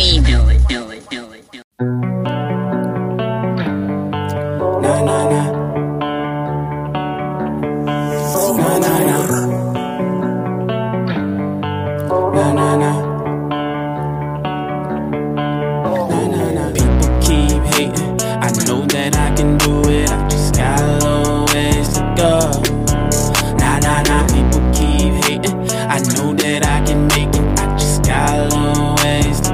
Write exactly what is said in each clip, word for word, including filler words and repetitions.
we do it, do it, do it, do it. Nah, nah, nah. Nah, nah, nah. Nah, nah, nah. Nah, nah, nah. People keep hating. I know that I can do it. I just got a little ways to go. Nah, nah, nah. People keep hating. I know that I can make it. I just got a little ways to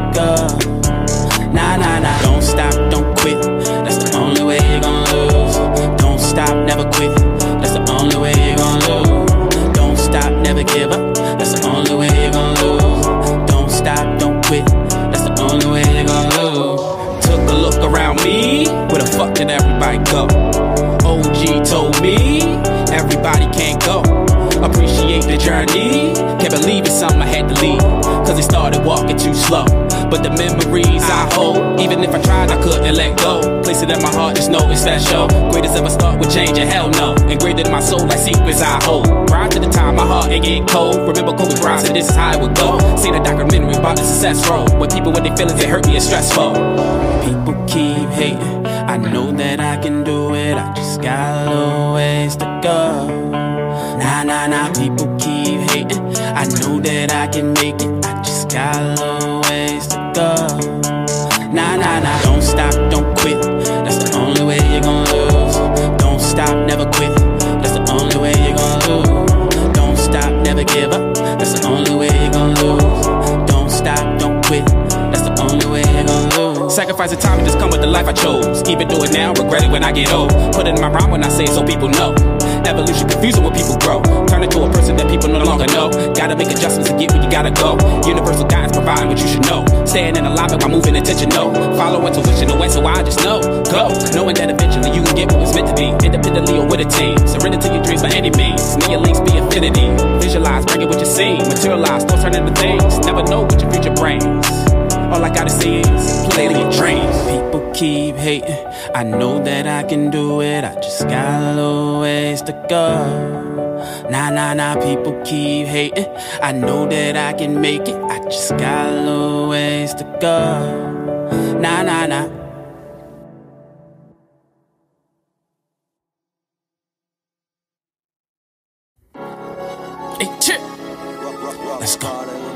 go. Nah, nah, nah. Don't stop, don't quit. That's the only way you're gonna lose. Don't stop, never quit. That's the only way you're gonna lose. Don't stop, never give up. That's the only way you're gonna lose. Don't stop, don't quit. That's the only way you're gonna lose. Took a look around me. Where the fuck did everybody go? O G told me everybody can't go. Appreciate the journey. Can't believe it's something I had to leave, cause it started walking too slow. But the memories I hold, even if I tried I couldn't let go. Place it in my heart, just know it's special. Greatest ever start with change and hell no. Engraved in my soul like secrets I hold. Prior to the time my heart it get cold. Remember Kobe Bryant said this is how it would go. Seen a documentary about the success road, where people with their feelings it hurt me, it's stressful. People keep hating. I know that I can do it. I just got a little ways to go. Nah, nah, nah, people keep hating. I know that I can make it. I just got a little ways to go. Nah, nah, nah, don't stop, don't quit. That's the only way you're gonna lose. Don't stop, never quit. That's the only way you're gonna lose. Don't stop, never give up. That's the only way you're gonna lose. Don't stop, don't quit. That's the only way you're gonna lose. Sacrifice the time and just come with the life I chose. Even do it now, regret it when I get old. Put it in my rhyme when I say it so people know. Evolution confusing when people grow. Turn into a person that people no longer know. Gotta make adjustments to get where you gotta go. Universal guidance providing what you should know. Staying in alignment while moving intentional. Follow intuition, no way, so I just know. Go, knowing that eventually you can get what was meant to be. Independently or with a team. Surrender to your dreams by any means. May your links be affinity. Visualize, bring it what you see. Materialize, don't turn into things. Never know what your future brings. All I gotta see is play to your dreams. People keep hating. I know that I can do it. I just got a little ways to go. Nah, nah, nah, people keep hating. I know that I can make it. I just got a little ways to go. Nah, nah, nah. Hey, chip. Let's go.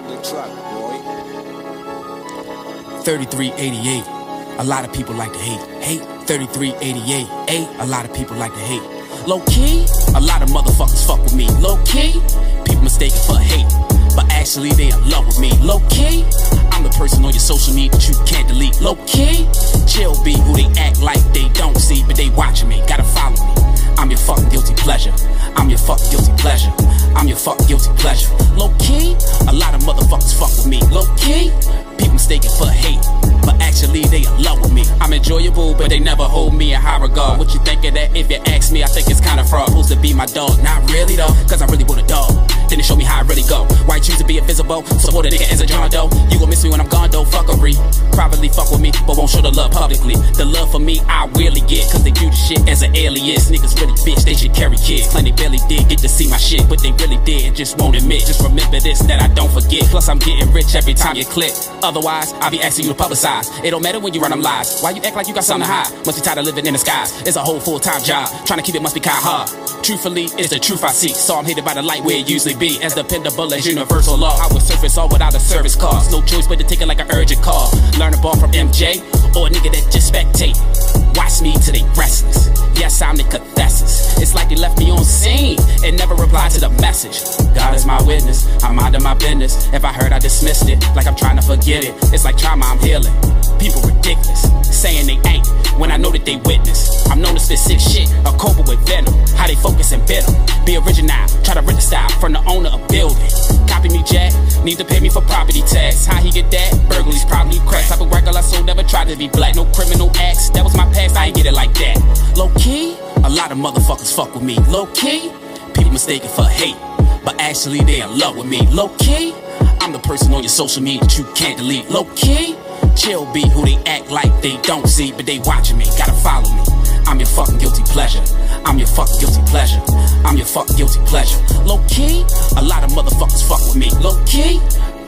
thirty-three eighty-eight. A lot of people like to hate. Hate. thirty-three eighty-eight. Eight. A lot of people like to hate. Low key, a lot of motherfuckers fuck with me. Low key, people mistaken for hate, but actually they in love with me. Low key, I'm the person on your social media that you can't delete. Low key, chill be who they act like they don't see, but they watching me. Gotta follow me. I'm your fucking guilty pleasure. I'm your fucking guilty pleasure. I'm your fucking guilty pleasure. Low key, a lot of motherfuckers fuck with me. Low key, people mistaken for hate, but actually they in love with me. I'm enjoyable, but they never hold me in high regard. What you think of that? If you ask me, I think it's kinda fraud. Supposed to be my dog, not really though, cause I really want a dog. Then they show me how I really go. Why you choose to be invisible? Support a nigga as a John Doe. You gon' miss me when I'm gone though, fuckery. Probably fuck with me, but won't show the love publicly. The love for me, I really get, cause they do the shit as an alias. Niggas really bitch, they should carry kids. Claim they barely did get to see my shit, but they really did and just won't admit. Just remember this, that I don't forget. Plus I'm getting rich every time you click. Otherwise, I'll be asking you to publicize. It don't matter when you run them lies. Why you act like you got something to hide? Must be tired of living in the skies. It's a whole full-time job. Trying to keep it must be kinda hard. Truthfully, it's the truth I seek. So I'm hated by the light where it usually be. As dependable as universal law, I would surface all without a service cost. No choice but to take it like an urgent call. Learn a ball from M J or a nigga that just spectate. Watch me till they restless. Yes, I'm the cathessus. It's like they left me on scene and never replied to the message. God is my witness, I'm minding my business. If I heard I dismissed it, like I'm trying to forget it. It's like trauma I'm healing. People ridiculous, saying they ain't when I know that they witness. I'm known to spit sick shit, a cobra with venom. How they focus and bitter. Be original, try to rent the style from the owner of building. Copy me, Jack, need to pay me for property tax. How he get that? Burglaries, probably cracks. Type of regular soul, never tried to be black. No criminal acts, that was my past, I ain't get it like that. Low key, a lot of motherfuckers fuck with me. Low key, people mistaken for hate, but actually they in love with me. Low key, I'm the person on your social media that you can't delete. Low key, chill be who they act like they don't see, but they watching me, gotta follow me. I'm your fucking guilty pleasure. I'm your fucking guilty pleasure. I'm your fucking guilty pleasure. Low key, a lot of motherfuckers fuck with me. Low key,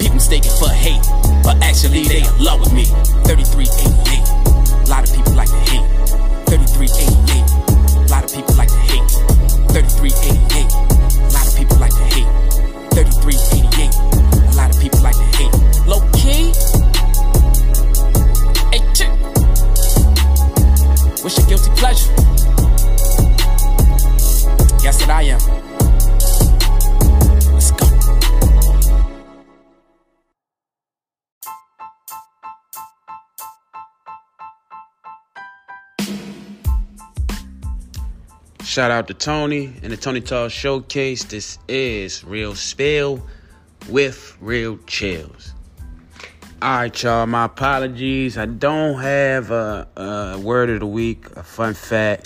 People mistaken for hate, but actually they in love with me. thirty-three eighty-eight, a lot of people like to hate. thirty-three eighty-eight, a lot of people like to hate. thirty-three eighty-eight, a lot of people like to hate. thirty-three eighty-eight, a lot of people like to hate. Low key, hey chick, what's your guilty pleasure? Guess what I am. Let's go. Shout out to Tony and the Tony Talk Showcase. This is Real Spill with Real Chillz. Alright, y'all, my apologies. I don't have a, a word of the week, a fun fact.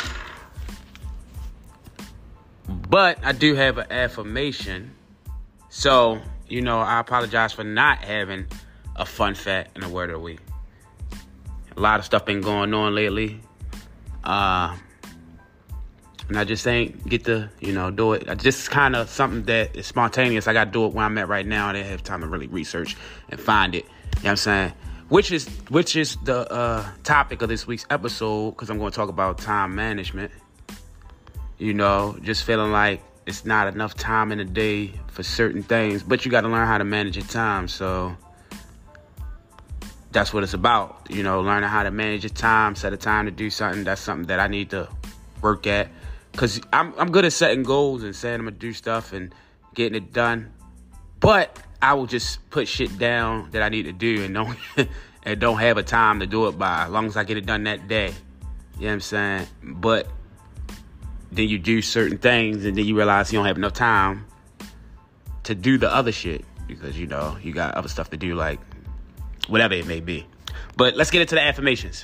But I do have an affirmation. So, you know, I apologize for not having a fun fact and a word of the week. A lot of stuff been going on lately. Uh... And I just ain't get to, you know, do it. I just kind of something that is spontaneous. I got to do it where I'm at right now. I didn't have time to really research and find it. You know what I'm saying? Which is which is the uh, topic of this week's episode, because I'm going to talk about time management. You know, just feeling like it's not enough time in a day for certain things. But you got to learn how to manage your time. So that's what it's about. You know, learning how to manage your time, set a time to do something. That's something that I need to work at. Because I'm I'm good at setting goals and saying I'm going to do stuff and getting it done. But I will just put shit down that I need to do and don't and don't have a time to do it by, as long as I get it done that day. You know what I'm saying? But then you do certain things and then you realize you don't have enough time to do the other shit. Because, you know, you got other stuff to do, like whatever it may be. But let's get into the affirmations.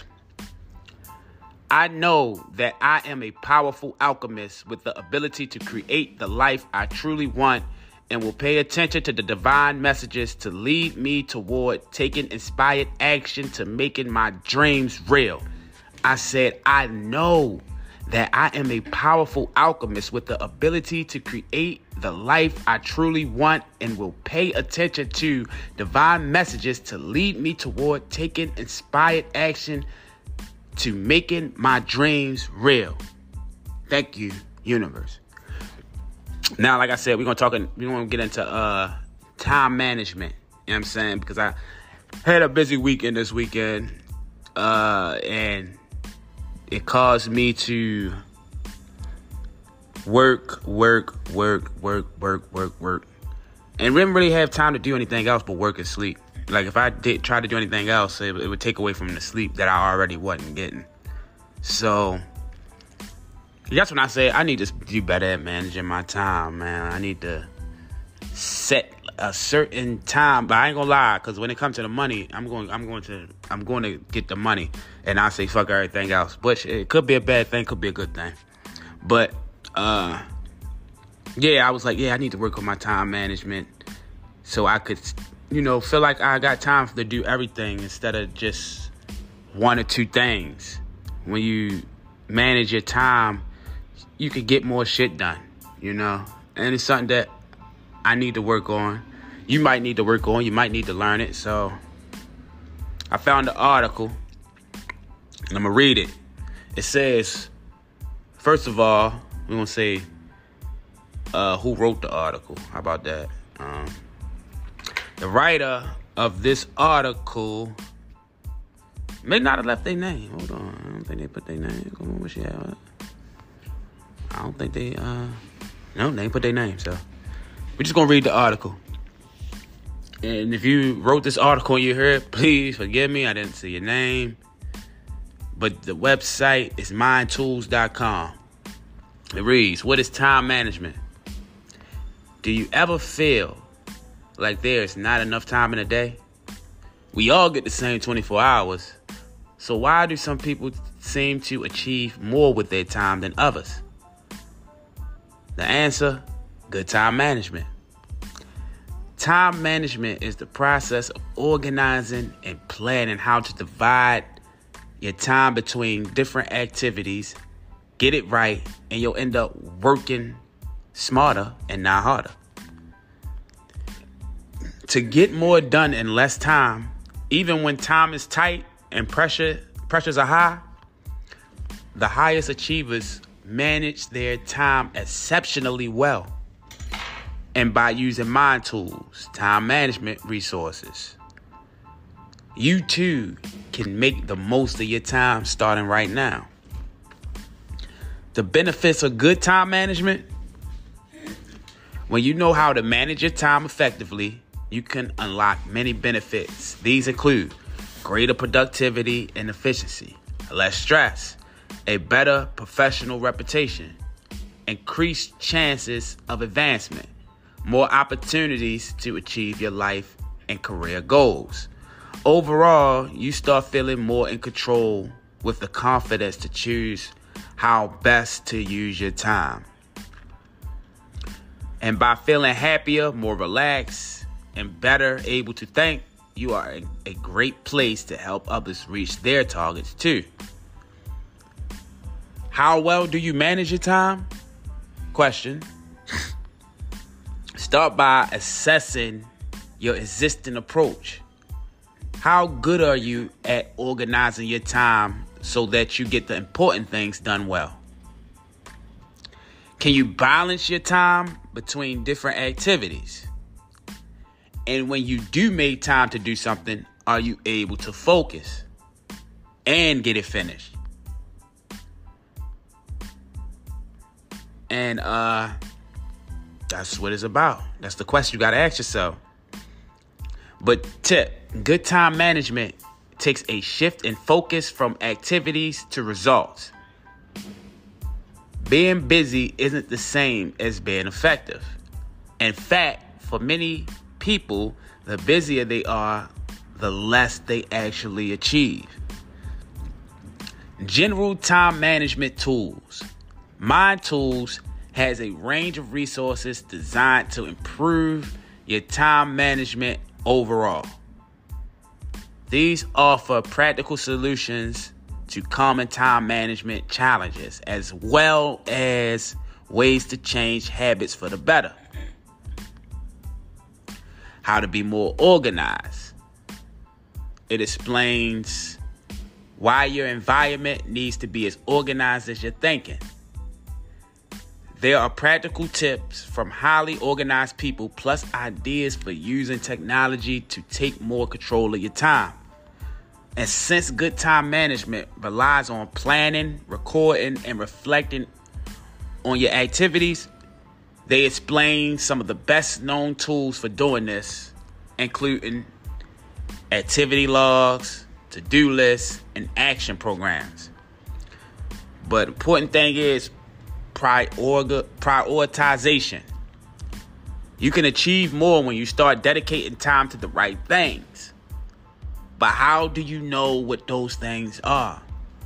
I know that I am a powerful alchemist with the ability to create the life I truly want, and will pay attention to the divine messages to lead me toward taking inspired action to making my dreams real. I said, I know that I am a powerful alchemist with the ability to create the life I truly want, and will pay attention to divine messages to lead me toward taking inspired action to making my dreams real. Thank you, universe. Now, like I said, we're gonna talk. We're gonna get into uh, time management. You know what I'm saying? Because I had a busy weekend this weekend, uh, and it caused me to work, work, work, work, work, work, work, and didn't really have time to do anything else but work and sleep. Like, if I did try to do anything else, it, it would take away from the sleep that I already wasn't getting. So that's when I say I need to do better at managing my time, man. I need to set a certain time, but I ain't gonna lie, because when it comes to the money, I'm going, I'm going to, I'm going to get the money, and I say fuck everything else. Which it could be a bad thing, could be a good thing. But uh, yeah, I was like, yeah, I need to work on my time management so I could, you know, feel like I got time to do everything instead of just one or two things. When you manage your time, you can get more shit done, you know? And it's something that I need to work on. You might need to work on. You might need to learn it. So I found an article, and I'm going to read it. It says, first of all, we're going to say uh, who wrote the article. How about that? Um, the writer of this article may not have left their name. Hold on. I don't think they put their name. Come on, where she at? I don't think they, uh, no, they ain't put their name. So we're just going to read the article. And if you wrote this article and you heard, please forgive me. I didn't see your name. But the website is mind tools dot com. It reads, what is time management? Do you ever feel like there's not enough time in a day? We all get the same twenty-four hours. So why do some people seem to achieve more with their time than others? The answer, good time management. Time management is the process of organizing and planning how to divide your time between different activities. Get it right, and you'll end up working smarter and not harder. To get more done in less time, even when time is tight and pressure pressures are high, the highest achievers manage their time exceptionally well. And by using mind tools, time management resources, you too can make the most of your time starting right now. The benefits of good time management: when you know how to manage your time effectively, you can unlock many benefits. These include greater productivity and efficiency, less stress, a better professional reputation, increased chances of advancement, more opportunities to achieve your life and career goals. Overall, you start feeling more in control with the confidence to choose how best to use your time. And by feeling happier, more relaxed, and better able to think, you are in a great place to help others reach their targets too. How well do you manage your time? Question. Start by assessing your existing approach. How good are you at organizing your time so that you get the important things done well? Can you balance your time between different activities? And when you do make time to do something, are you able to focus and get it finished? And uh, that's what it's about. That's the question you got to ask yourself. But tip, good time management takes a shift in focus from activities to results. Being busy isn't the same as being effective. In fact, for many people, the busier they are, the less they actually achieve. General time management tools. Mind Tools has a range of resources designed to improve your time management overall. These offer practical solutions to common time management challenges, as well as ways to change habits for the better. How to be more organized. It explains why your environment needs to be as organized as your thinking. There are practical tips from highly organized people, plus ideas for using technology to take more control of your time. And since good time management relies on planning, recording, and reflecting on your activities, they explain some of the best known tools for doing this, including activity logs, to-do lists, and action programs. But the important thing is prior- prioritization. You can achieve more when you start dedicating time to the right things. But how do you know what those things are?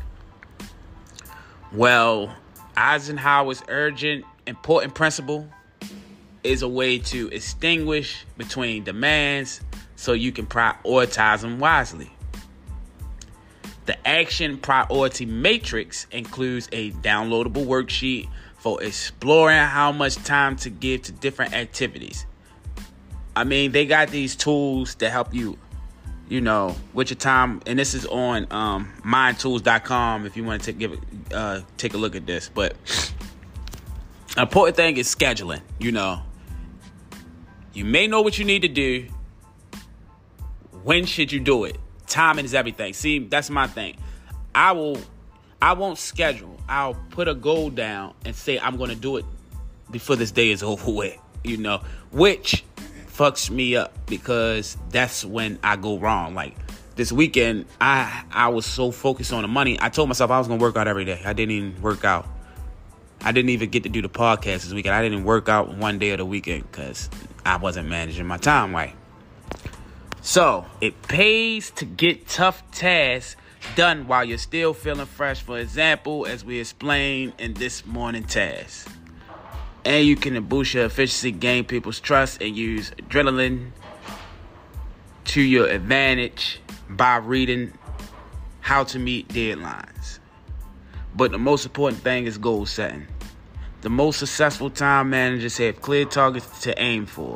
Well, Eisenhower's urgent, important principle is a way to extinguish between demands so you can prioritize them wisely. The action priority matrix includes a downloadable worksheet for exploring how much time to give to different activities. I mean, they got these tools to help you, you know, with your time. And this is on um, mind tools dot com if you want to give it, uh, take a look at this. But the important thing is scheduling. You know, you may know what you need to do. When should you do it? Timing is everything. See, that's my thing. I will, I won't schedule. I'll put a goal down and say I'm going to do it before this day is over with, you know, which fucks me up because that's when I go wrong. Like this weekend, I, I was so focused on the money. I told myself I was going to work out every day. I didn't even work out. I didn't even get to do the podcast this weekend. I didn't work out one day of the weekend because I wasn't managing my time right. So, it pays to get tough tasks done while you're still feeling fresh. For example, as we explained in this morning task. And you can boost your efficiency, gain people's trust, and use adrenaline to your advantage by reading how to meet deadlines. But the most important thing is goal setting. The most successful time managers have clear targets to aim for.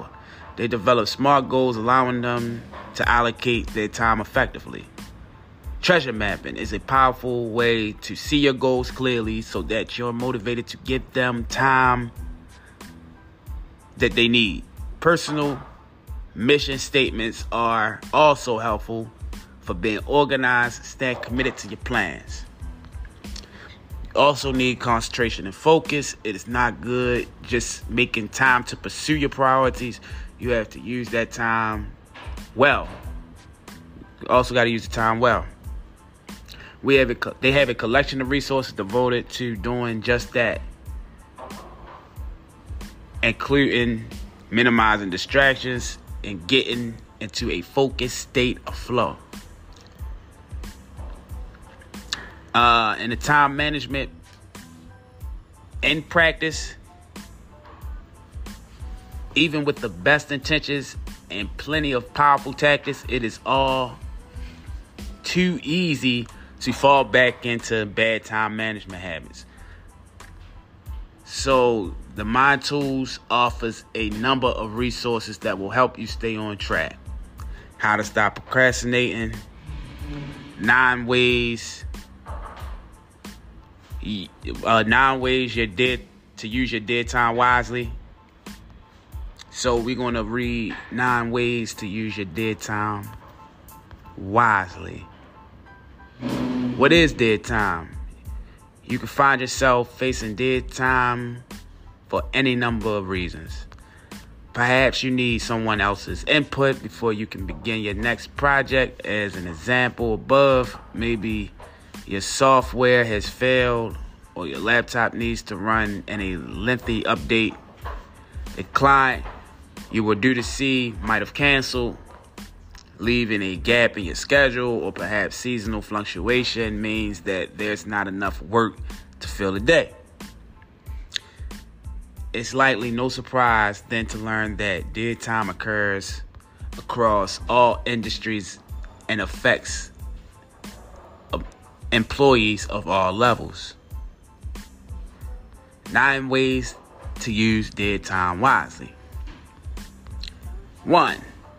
They develop smart goals, allowing them to allocate their time effectively. Treasure mapping is a powerful way to see your goals clearly so that you're motivated to give them time that they need. Personal mission statements are also helpful for being organized, staying committed to your plans. You also need concentration and focus. It is not good just making time to pursue your priorities. You have to use that time well. You also got to use the time well. We have a, they have a collection of resources devoted to doing just that, including minimizing distractions and getting into a focused state of flow. Uh, in the time management in practice, even with the best intentions and plenty of powerful tactics, it is all too easy to fall back into bad time management habits. So the Mind Tools offers a number of resources that will help you stay on track. How to stop procrastinating, nine ways, uh, nine ways you're dead to use your dead time wisely. So we're going to read nine ways to use your dead time wisely. What is dead time? You can find yourself facing dead time for any number of reasons. Perhaps you need someone else's input before you can begin your next project. As an example above, maybe your software has failed or your laptop needs to run in a lengthy update. A client you were due to see might have canceled, leaving a gap in your schedule, or perhaps seasonal fluctuation means that there's not enough work to fill the day. It's likely no surprise then to learn that dead time occurs across all industries and affects employees of all levels. Nine ways to use dead time wisely. One,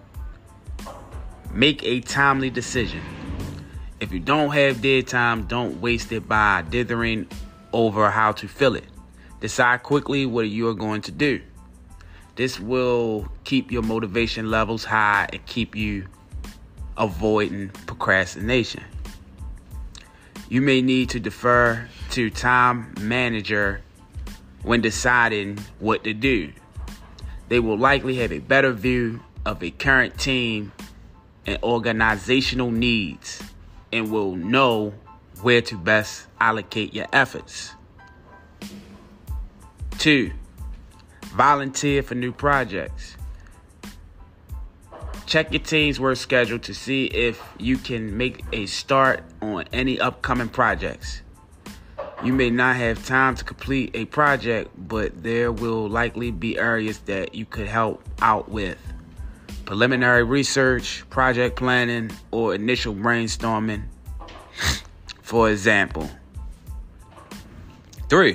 make a timely decision. If you don't have dead time, don't waste it by dithering over how to fill it. Decide quickly what you are going to do. This will keep your motivation levels high and keep you avoiding procrastination. You may need to defer to time manager when deciding what to do. They will likely have a better view of a current team and organizational needs and will know where to best allocate your efforts. Two, volunteer for new projects. Check your team's work schedule to see if you can make a start on any upcoming projects. You may not have time to complete a project, but there will likely be areas that you could help out with. Preliminary research, project planning, or initial brainstorming, for example. Three,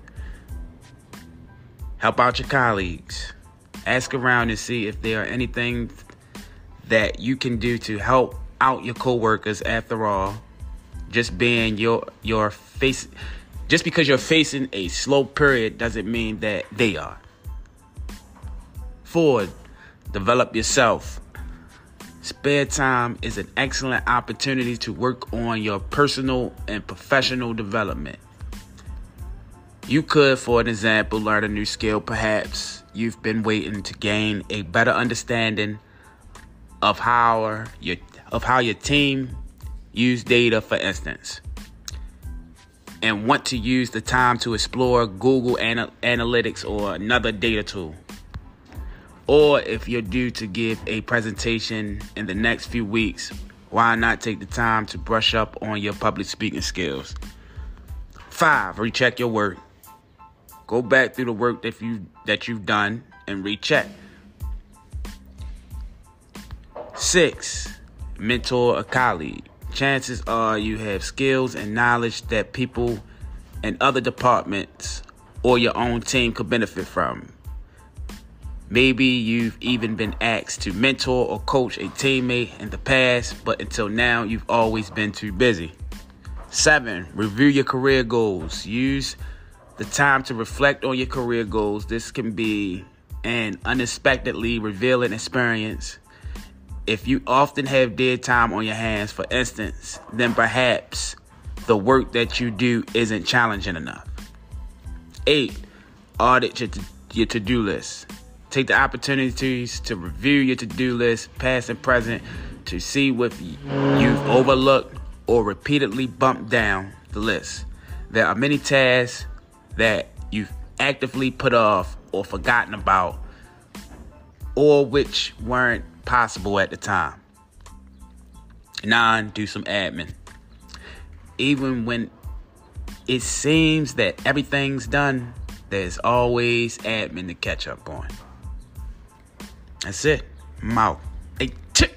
help out your colleagues. Ask around and see if there are anything that you can do to help out your coworkers. After all, just being your your face, just because you're facing a slow period doesn't mean that they are. Four, develop yourself. Spare time is an excellent opportunity to work on your personal and professional development. You could, for an example, learn a new skill. Perhaps you've been waiting to gain a better understanding of how your of how your team use data, for instance, and want to use the time to explore Google Ana- Analytics or another data tool. Or if you're due to give a presentation in the next few weeks, why not take the time to brush up on your public speaking skills? Five, recheck your work. Go back through the work that you that you've done and recheck. Six, mentor a colleague. Chances are you have skills and knowledge that people in other departments or your own team could benefit from. Maybe you've even been asked to mentor or coach a teammate in the past, but until now, you've always been too busy. Seven, review your career goals. Use the time to reflect on your career goals. This can be an unexpectedly revealing experience. If you often have dead time on your hands, for instance, then perhaps the work that you do isn't challenging enough. Eight, audit your, your to-do list. Take the opportunities to review your to-do list, past and present, to see what you've overlooked or repeatedly bumped down the list. There are many tasks that you've actively put off or forgotten about, or which weren't possible at the time. Nine, do some admin. Even when it seems that everything's done, there's always admin to catch up on. That's it. I'm out. Hey, chick.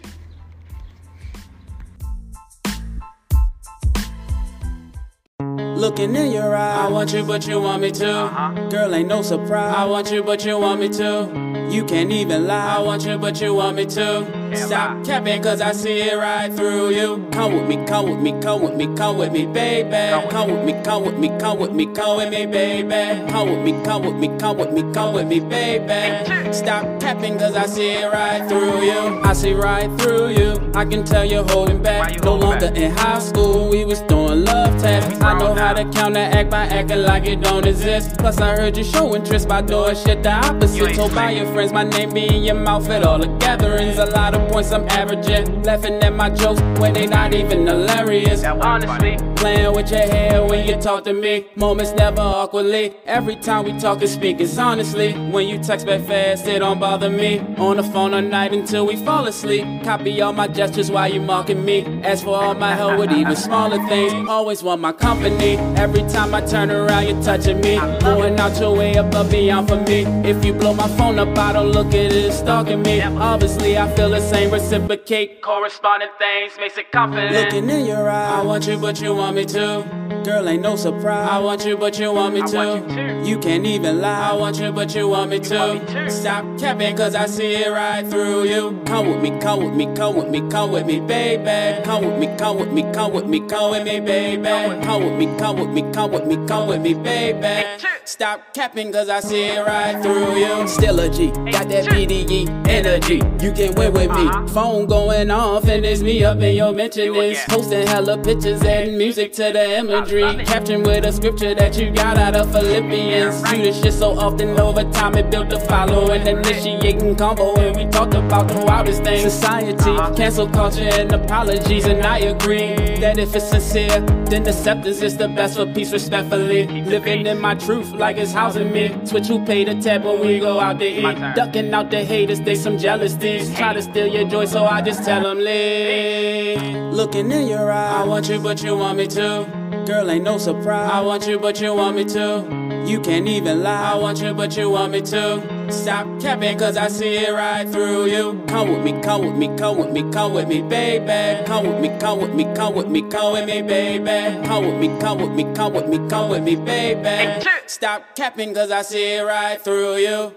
Looking in your eyes, I want you, but you want me to. Uh-huh. Girl, ain't no surprise. I want you, but you want me to. You can't even lie. I want you, but you want me to. Stop capping, cause I see it right through you. Come with me, come with me, come with me, come with me, baby. Come with me, come with me, come with me, come with me, baby. Come with me, come with me, come with me, come with me, baby. Stop capping, cause I see it right through you. I see right through you. I can tell you're holding back. No longer in high school, we was doing love tests. I know how to counteract by acting like it don't exist. Plus I heard you show interest by doing shit the opposite. Told by your friends my name be in your mouth at all the gatherings. A lot of points I'm averaging, laughing at my jokes when they not even hilarious. Honestly, playing with your hair when you talk to me. Moments never awkwardly. Every time we talk and speak, it's honestly. When you text back fast, it don't bother me. On the phone all night until we fall asleep. Copy all my gestures while you mocking me. Ask for all my help with even smaller things. Always want my company. Every time I turn around, you're touching me. Going out your way above beyond for me. If you blow my phone up, I don't look at it, stalking me. Obviously, I feel the same, reciprocate. Corresponding things makes it confident. Looking in your eyes, I want you, but you want me to. Girl, ain't no surprise. I want you, but you want me to. You can't even lie. I want you, but you want me to. Stop capping, cause I see it right through you. Come with me, come with me, come with me, come with me, baby. Come with me, come with me, come with me, come with me, baby. Come with me, come with me, come with me, come with me, baby. Stop capping, cause I see it right through you. Still a G, got that B D E energy. You can win with me. Phone going off and it's me up in your mentionings. Posting hella pictures, adding music to the imagery. Capturing with a scripture that you got out of Philippians. Do this shit so often over time it built a following. Initiating convo and we talked about the wildest things. Society, cancel culture and apologies. And I agree that if it's sincere, then acceptance is the best for peace respectfully. Living in my truth like it's housing me. Switch who pay the tab when we go out to eat. Ducking out the haters, they some jealous thieves. Try to steal your joy so I just tell them leave. Looking in your eyes, I want you but you want me to. Girl, ain't no surprise. I want you, but you want me to. You can't even lie. I want you, but you want me to. Stop capping, cause I see it right through you. Come with me, come with me, come with me, come with me, baby. Come with me, come with me, come with me, come with me, baby. Come with me, come with me, come with me, come with me, baby. Stop capping, cause I see it right through you.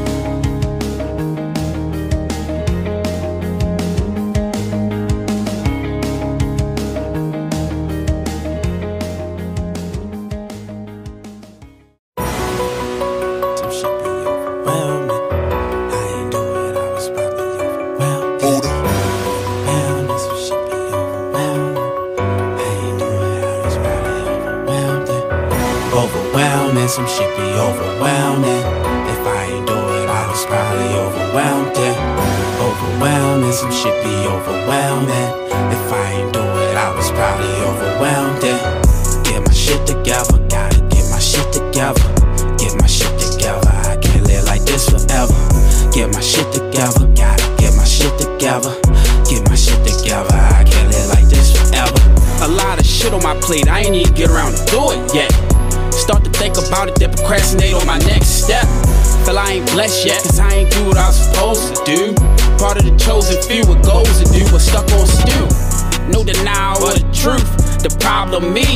Some shit be overwhelming. If I ain't do it, I was probably overwhelmed. Yeah. Overwhelming, some shit be overwhelming. If I ain't do it, I was probably overwhelmed. Yeah. Get my shit together, gotta get my shit together. Get my shit together, I can't live like this forever. Get my shit together, gotta get my shit together. Get my shit together, I can't live like this forever. A lot of shit on my plate, I ain't even get around to do it yet. Start to think about it, then procrastinate on my next step. Feel I ain't blessed yet, cause I ain't do what I was supposed to do. Part of the chosen few with goals to do, but stuck on stew. No denial of the truth, the problem me.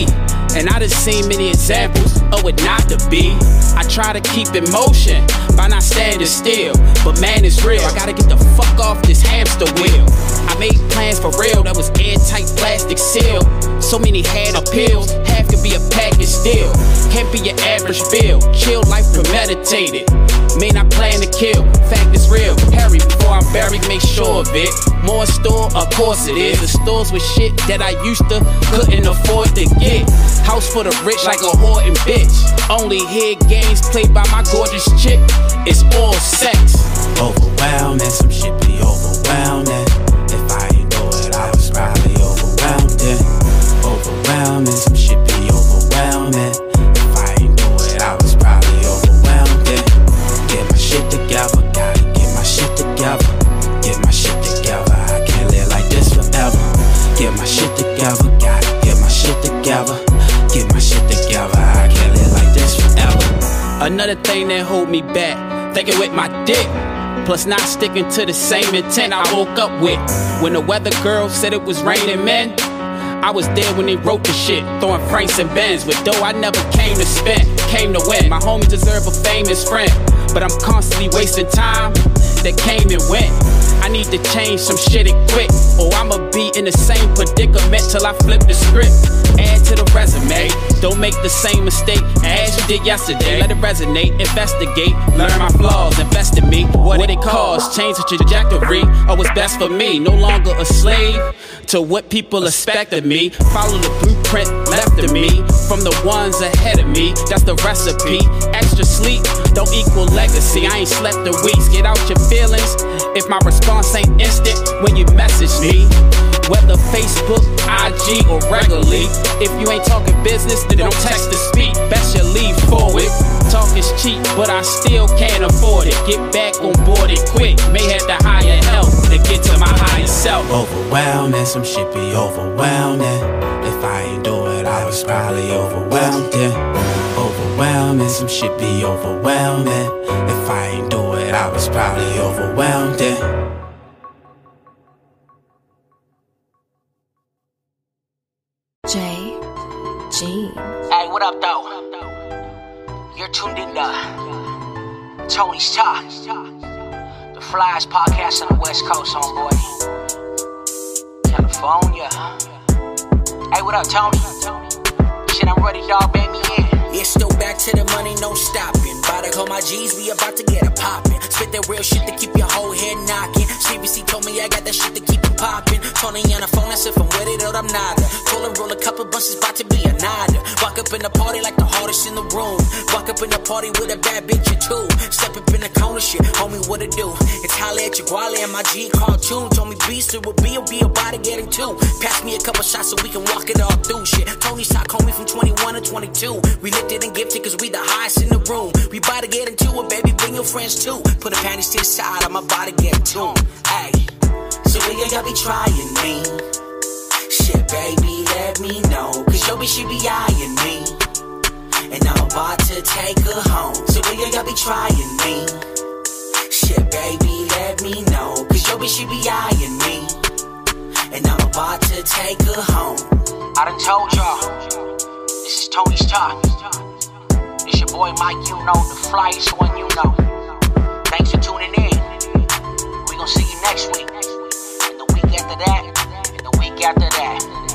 And I done seen many examples of what not to be. I try to keep in motion by not standing still, but man, it's real. I gotta get the fuck off this hamster wheel. I made plans for real that was airtight plastic seal. So many had appeals, half could be a package deal. Can't be your average bill. Chill life premeditated. May not plan to kill, fact is real. Hurry before I'm buried, make sure of it. More store, of course it is. The stores with shit that I used to couldn't afford to get. House for the rich like a hoarding bitch. Only hear games played by my gorgeous chick. It's all sex. Overwhelming, some shit be overwhelming. If I ain't know it, I was probably overwhelmed. Yeah. Overwhelming, some shit be overwhelming. If I ain't know it, I was probably overwhelmed. Yeah. Get my shit together, gotta get my shit together. Get my shit together, I can't live like this forever. Get my shit together, gotta get my shit together. Get my shit together, I can't live like this forever. Another thing that hold me back, thinking with my dick. Plus not sticking to the same intent I woke up with. When the weather girl said it was raining men, I was there when they wrote the shit, throwing Franks and Benz with dough I never came to spend, came to win. My homies deserve a famous friend, but I'm constantly wasting time that came and went. I need to change some shit and quick, or I'ma be in the same predicament till I flip the script. Add to the resume, don't make the same mistake as you did yesterday. Let it resonate, investigate, learn my flaws, invest in me. What it costs, change the trajectory of what's best for me. No longer a slave to what people expect of me. Follow the blueprint left of me from the ones ahead of me. That's the recipe. Extra sleep don't equal legacy. I ain't slept in weeks. Get out your feelings if my response ain't instant when you message me. Whether Facebook, I G, or regularly. If you ain't talking business, then don't text to speak. Best you leave forward. Talk is cheap, but I still can't afford it. Get back on board it quick. May have to hire help to get to my higher self. Overwhelming, some shit be overwhelming. If I ain't do it, I was probably overwhelmed. Yeah. Overwhelming, some shit be overwhelming. If I ain't do it, I was probably overwhelmed. Yeah. J G. Hey, what up, though? You're tuned in to Tony's Talk, the flyest podcast on the West Coast, homeboy. California. Hey, what up, Tony? Shit, I'm ready, dog. Bang me in. Yeah, still back to the money, no stopping. About to call my G's, we about to get it poppin'. Spit that real shit to keep your whole head knocking. C B C told me I got that shit to keep it poppin'. Tony on the phone, that's if I'm with it or I'm not. Pull and roll a couple bunches, about to be a nada. Walk up in the party like the hardest in the room. Walk up in the party with a bad bitch or two. Step up in the corner, shit, homie, what it do? It's Holly at your Guale and my G cartoon. Told me beast it would be, will be about to get it too. Pass me a couple shots so we can walk it all through shit. Tony's Talk, homie, from twenty-one to twenty-two. We lifted and gifted cause we the highest in the room. We about to get into it, baby, bring your friends too. Put the panties to the side, I'm about to get into 'em. Ay, so we y'all be trying me. Shit, baby, let me know. Cause yo, bitch, she be eyeing me. And I'm about to take her home. So we y'all be trying me. Shit, baby, let me know. Cause yo, bitch, she be eyeing me. And I'm about to take her home. I done told y'all, this is Tony's Talk. It's your boy Mike, you know, the flyest one you know. Thanks for tuning in. We gon' see you next week. And the week after that, and the week after that.